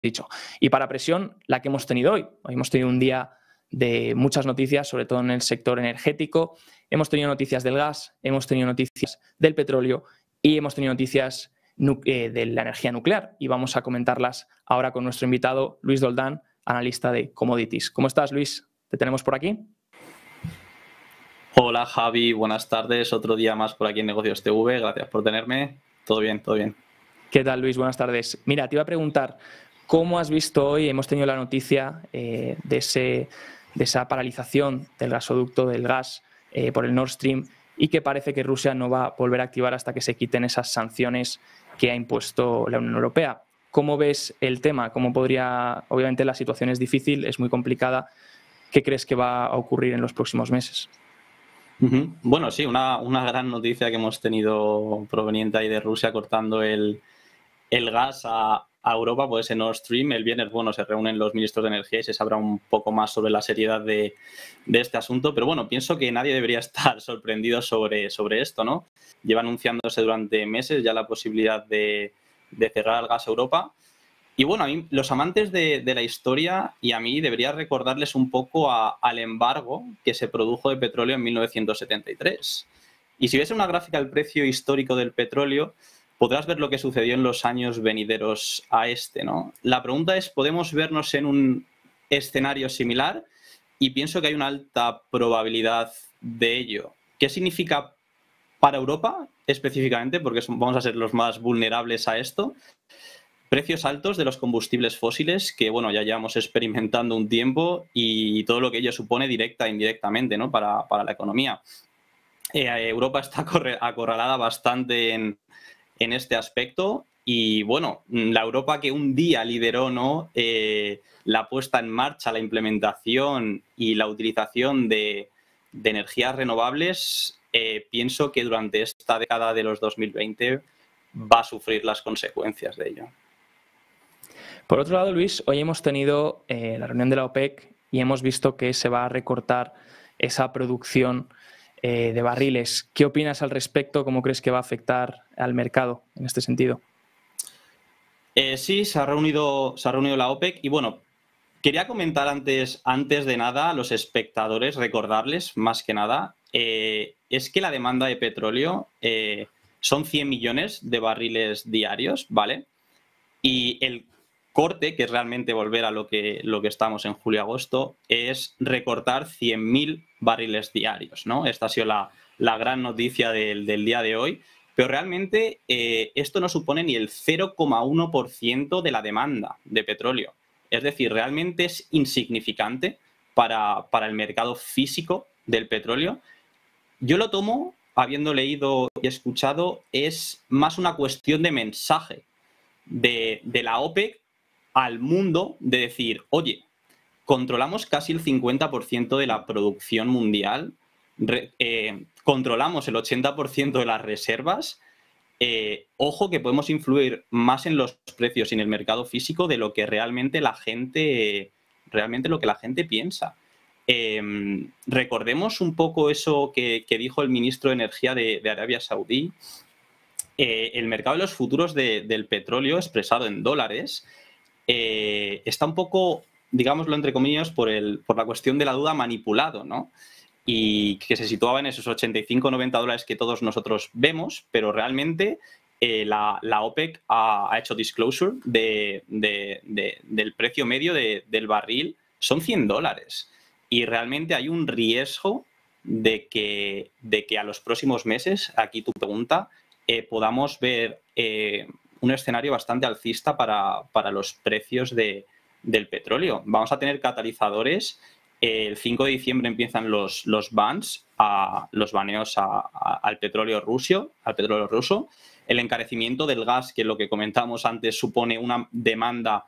dicho. Y para presión, la que hemos tenido hoy. Hoy hemos tenido un día de muchas noticias, sobre todo en el sector energético. Hemos tenido noticias del gas, hemos tenido noticias del petróleo y hemos tenido noticias de la energía nuclear. Y vamos a comentarlas ahora con nuestro invitado, Luis Doldán, analista de Commodities. ¿Cómo estás, Luis? ¿Te tenemos por aquí? Hola, Javi. Buenas tardes. Otro día más por aquí en Negocios TV. Gracias por tenerme. Todo bien, todo bien. ¿Qué tal, Luis? Buenas tardes. Mira, te iba a preguntar, ¿cómo has visto hoy? Hemos tenido la noticia de esa paralización del gasoducto del gas por el Nord Stream y que parece que Rusia no va a volver a activar hasta que se quiten esas sanciones que ha impuesto la Unión Europea. ¿Cómo ves el tema? ¿Cómo podría...? Obviamente la situación es difícil, es muy complicada. ¿Qué crees que va a ocurrir en los próximos meses? Bueno, sí, una gran noticia que hemos tenido proveniente ahí de Rusia cortando el gas a Europa, pues en Nord Stream. El viernes, bueno, se reúnen los ministros de energía y se sabrá un poco más sobre la seriedad de este asunto. Pero bueno, pienso que nadie debería estar sorprendido sobre esto, ¿no? Lleva anunciándose durante meses ya la posibilidad de cerrar el gas a Europa. Y bueno, a mí, los amantes de la historia y a mí debería recordarles un poco al embargo que se produjo de petróleo en 1973. Y si ves una gráfica del precio histórico del petróleo, podrás ver lo que sucedió en los años venideros a este, ¿no? La pregunta es, ¿podemos vernos en un escenario similar? Y pienso que hay una alta probabilidad de ello. ¿Qué significa para Europa específicamente? Porque vamos a ser los más vulnerables a esto. Precios altos de los combustibles fósiles que, bueno, ya llevamos experimentando un tiempo y todo lo que ello supone directa e indirectamente, ¿no? para la economía. Europa está acorralada bastante en este aspecto y, bueno, la Europa que un día lideró, ¿no? La puesta en marcha, la implementación y la utilización de energías renovables, pienso que durante esta década de los 2020 va a sufrir las consecuencias de ello. Por otro lado, Luis, hoy hemos tenido la reunión de la OPEC y hemos visto que se va a recortar esa producción de barriles. ¿Qué opinas al respecto? ¿Cómo crees que va a afectar al mercado en este sentido? Sí, se ha reunido la OPEC y, bueno, quería comentar antes de nada a los espectadores, recordarles más que nada, es que la demanda de petróleo son 100 millones de barriles diarios, ¿vale? Y el corte, que es realmente volver a lo que estamos en julio-agosto, es recortar 100.000 barriles diarios, ¿no? Esta ha sido la gran noticia del día de hoy. Pero realmente esto no supone ni el 0,1% de la demanda de petróleo. Es decir, realmente es insignificante para el mercado físico del petróleo. Yo lo tomo, habiendo leído y escuchado, es más una cuestión de mensaje de la OPEC al mundo, de decir, oye, controlamos casi el 50% de la producción mundial, controlamos el 80% de las reservas, ojo que podemos influir más en los precios y en el mercado físico de lo que realmente la gente piensa. Recordemos un poco eso que dijo el ministro de Energía de Arabia Saudí. El mercado de los futuros del petróleo expresado en dólares está un poco, digámoslo entre comillas, por la cuestión de la duda manipulado, ¿no? Y que se situaba en esos 85-90 dólares que todos nosotros vemos, pero realmente la OPEC ha hecho disclosure del precio medio del barril, son 100 dólares. Y realmente hay un riesgo de que a los próximos meses, aquí tu pregunta, podamos ver un escenario bastante alcista para los precios del petróleo. Vamos a tener catalizadores. El 5 de diciembre empiezan los bans, los baneos al petróleo ruso. El encarecimiento del gas, que lo que comentamos antes supone una demanda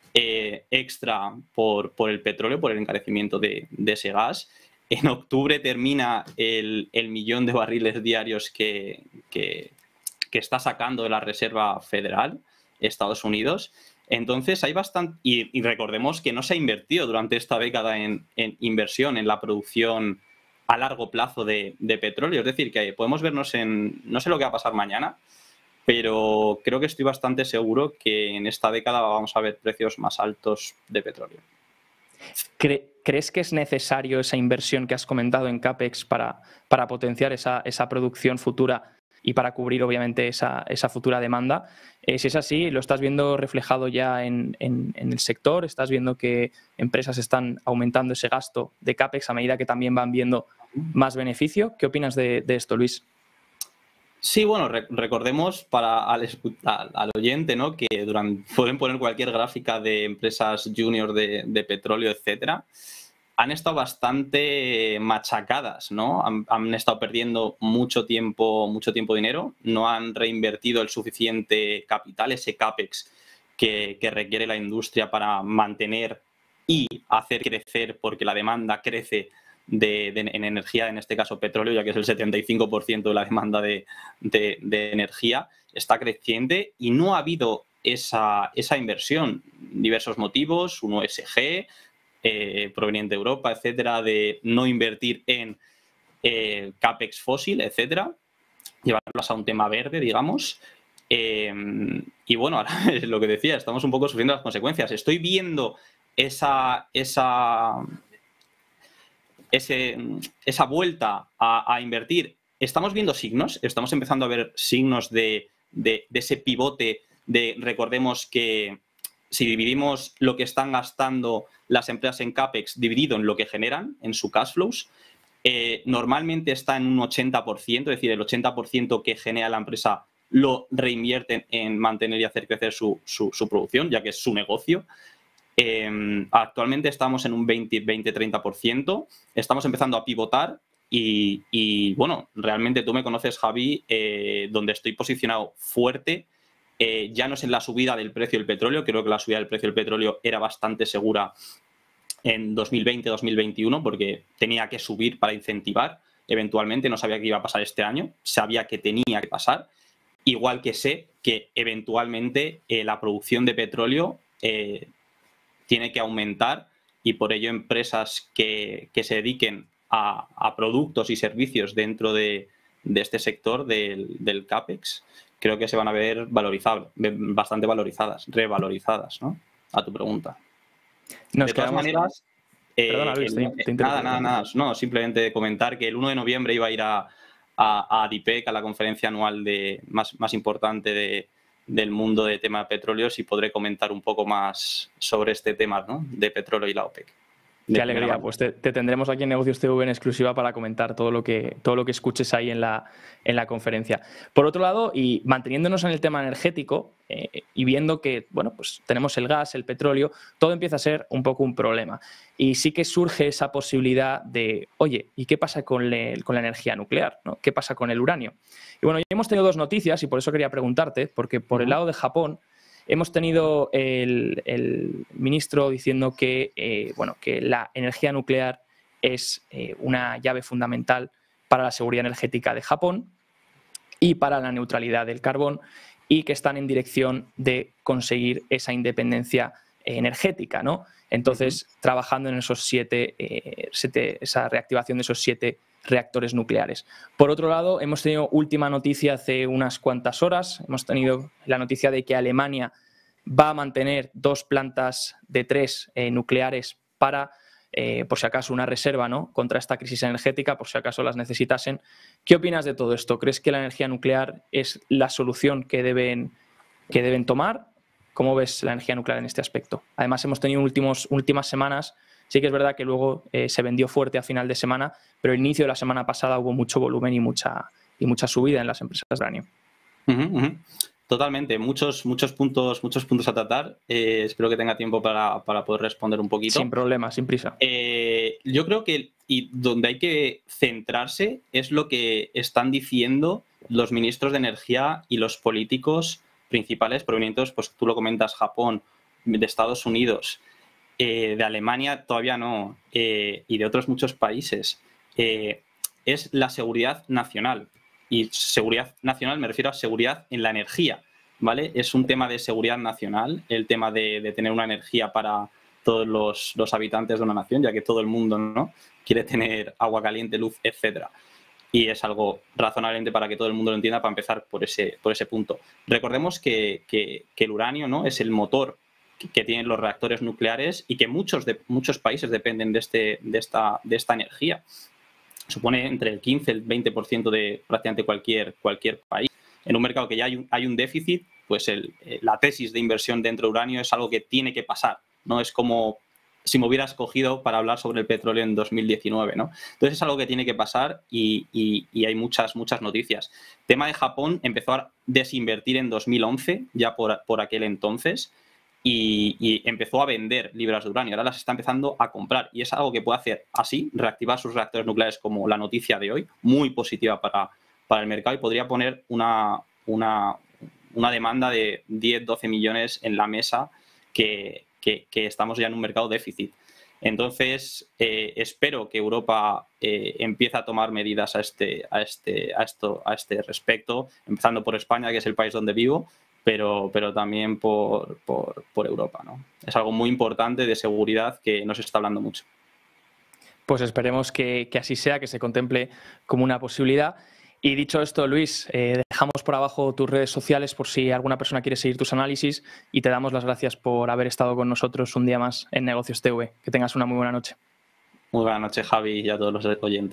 extra por el petróleo, por el encarecimiento de ese gas. En octubre termina el 1.000.000 de barriles diarios que está sacando de la Reserva Federal, Estados Unidos. Entonces hay bastante, y recordemos que no se ha invertido durante esta década en inversión en la producción a largo plazo de petróleo. Es decir, que podemos vernos no sé lo que va a pasar mañana, pero creo que estoy bastante seguro que en esta década vamos a ver precios más altos de petróleo. ¿Crees que es necesario esa inversión que has comentado en CAPEX para potenciar esa producción futura y para cubrir, obviamente, esa futura demanda? Si es así, ¿lo estás viendo reflejado ya en el sector? ¿Estás viendo que empresas están aumentando ese gasto de CAPEX a medida que también van viendo más beneficio? ¿Qué opinas de esto, Luis? Sí, bueno, recordemos al oyente, ¿no? Que pueden poner cualquier gráfica de empresas junior de petróleo, etcétera. Han estado bastante machacadas, ¿no? Han estado perdiendo mucho tiempo dinero, no han reinvertido el suficiente capital, ese CAPEX que requiere la industria para mantener y hacer crecer, porque la demanda crece en energía, en este caso petróleo, ya que es el 75% de la demanda de energía, está creciente y no ha habido esa inversión. Diversos motivos, un ESG, proveniente de Europa, etcétera, de no invertir en CAPEX fósil, etcétera, llevarlas a un tema verde, digamos. Y bueno, ahora es lo que decía, estamos un poco sufriendo las consecuencias. Estoy viendo esa vuelta a invertir. Estamos viendo signos, estamos empezando a ver signos de ese pivote recordemos que si dividimos lo que están gastando las empresas en CAPEX dividido en lo que generan, en su cash flows, normalmente está en un 80%, es decir, el 80% que genera la empresa lo reinvierten en mantener y hacer crecer su producción, ya que es su negocio. Actualmente estamos en un 20-30%, estamos empezando a pivotar y bueno, realmente tú me conoces, Javi, donde estoy posicionado fuerte, ya no es en la subida del precio del petróleo, creo que la subida del precio del petróleo era bastante segura en 2020-2021 porque tenía que subir para incentivar, eventualmente no sabía qué iba a pasar este año, sabía que tenía que pasar, igual que sé que eventualmente la producción de petróleo tiene que aumentar y por ello empresas que se dediquen a productos y servicios dentro de este sector del CAPEX, creo que se van a ver bastante revalorizadas, ¿no? A tu pregunta. De todas maneras, Perdona, Luis, te interrumpo. nada. No, simplemente comentar que el 1 de noviembre iba a ir a ADIPEC, a la conferencia anual más importante del mundo de tema de petróleos, y podré comentar un poco más sobre este tema, ¿no? De petróleo y la OPEC. Qué alegría, pues te tendremos aquí en Negocios TV en exclusiva para comentar todo lo que escuches ahí en la conferencia. Por otro lado, y manteniéndonos en el tema energético y viendo que, bueno, pues tenemos el gas, el petróleo, todo empieza a ser un poco un problema. Y sí que surge esa posibilidad de, oye, ¿y qué pasa con la energía nuclear, ¿no? ¿Qué pasa con el uranio? Y bueno, ya hemos tenido dos noticias y por eso quería preguntarte, porque por el lado de Japón hemos tenido el ministro diciendo que, bueno, que la energía nuclear es una llave fundamental para la seguridad energética de Japón y para la neutralidad del carbón, y que están en dirección de conseguir esa independencia energética, ¿no? Entonces, trabajando en esos esa reactivación de esos 7 reactores nucleares. Por otro lado, hemos tenido última noticia hace unas cuantas horas, hemos tenido la noticia de que Alemania va a mantener 2 plantas de 3 nucleares para, por si acaso, una reserva, ¿no?, contra esta crisis energética, por si acaso las necesitasen. ¿Qué opinas de todo esto? ¿Crees que la energía nuclear es la solución que deben tomar? ¿Cómo ves la energía nuclear en este aspecto? Además, hemos tenido últimas semanas. Sí que es verdad que luego se vendió fuerte a final de semana, pero al inicio de la semana pasada hubo mucho volumen y mucha subida en las empresas de uranio. Totalmente, muchos puntos a tratar. Espero que tenga tiempo para poder responder un poquito. Sin problema, sin prisa. Yo creo que donde hay que centrarse es lo que están diciendo los ministros de energía y los políticos principales provenientes, pues tú lo comentas, Japón, de Estados Unidos, de Alemania todavía no, y de otros muchos países. Es la seguridad nacional. Y seguridad nacional me refiero a seguridad en la energía, ¿vale? Es un tema de seguridad nacional, el tema de tener una energía para todos los habitantes de una nación, ya que todo el mundo, ¿no?, quiere tener agua caliente, luz, etcétera. y es algo razonablemente para que todo el mundo lo entienda, para empezar por ese punto. Recordemos que el uranio, ¿no?, es el motor que tienen los reactores nucleares y que muchos países dependen de esta energía. Supone entre el 15 y el 20% de prácticamente cualquier país. En un mercado que ya hay un déficit, pues la tesis de inversión dentro de uranio es algo que tiene que pasar, ¿no? Es como si me hubieras cogido para hablar sobre el petróleo en 2019, ¿no? Entonces es algo que tiene que pasar y hay muchas noticias. Tema de Japón, empezó a desinvertir en 2011, ya por aquel entonces, y empezó a vender libras de uranio. Ahora las está empezando a comprar y es algo que puede hacer así, reactivar sus reactores nucleares, como la noticia de hoy, muy positiva para el mercado, y podría poner una demanda de 10-12 millones en la mesa, que estamos ya en un mercado déficit. Entonces, espero que Europa empiece a tomar medidas a este respecto, empezando por España, que es el país donde vivo, pero también por Europa, ¿no? Es algo muy importante de seguridad que no se está hablando mucho. Pues esperemos que así sea, que se contemple como una posibilidad. Y dicho esto, Luis, dejamos por abajo tus redes sociales por si alguna persona quiere seguir tus análisis, y te damos las gracias por haber estado con nosotros un día más en Negocios TV. Que tengas una muy buena noche. Muy buenas noches, Javi, y a todos los oyentes.